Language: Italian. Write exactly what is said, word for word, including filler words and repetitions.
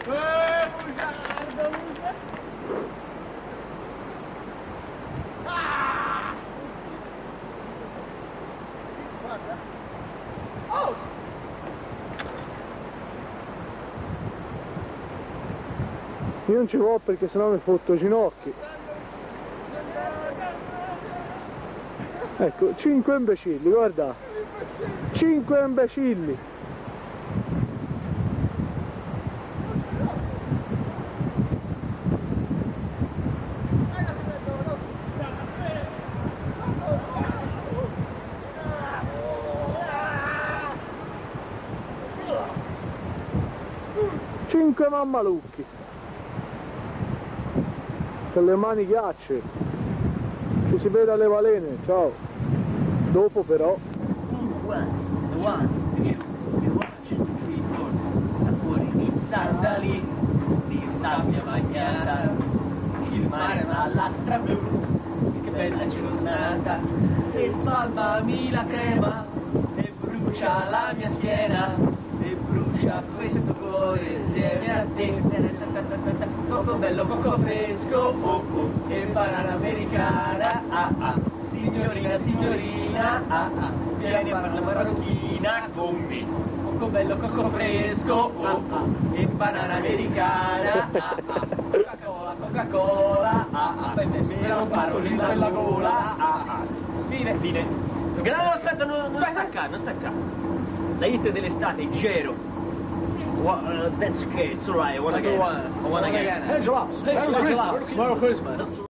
bugiardo, bugiardo. Ah! Guarda. Oh! Io non ci vado perché sennò mi fotto ginocchi. Ecco, cinque imbecilli, guarda. Cinque imbecilli. Cinque mammalucchi. Con le mani ghiacce. Ci si vede alle balene, ciao. Dopo però. Sapori di sandali, di sabbia bagnata, il mare una lastra blu, che bella giornata, e spalmami la crema, e brucia la mia schiena, e brucia questo cuore insieme a te. Coco bello, coco fresco, oh oh, e banana americana, ah ah, signorina, signorina, ah ah, vieni a fare la marocchina con me. Coco bello, coco fresco, oh ah, e banana americana, ah ah, Coca-Cola, Coca-Cola, ah ah, me la sparo in bella gola, ah ah. Fine, fine. No, aspetta, non, non staccare, non staccare. La hit dell'estate, Gero. Well, uh, that's okay, it's alright, I wanna get it. I wanna get it. Hey, Jalopes. Hey, Merry Christmas. Merry Christmas.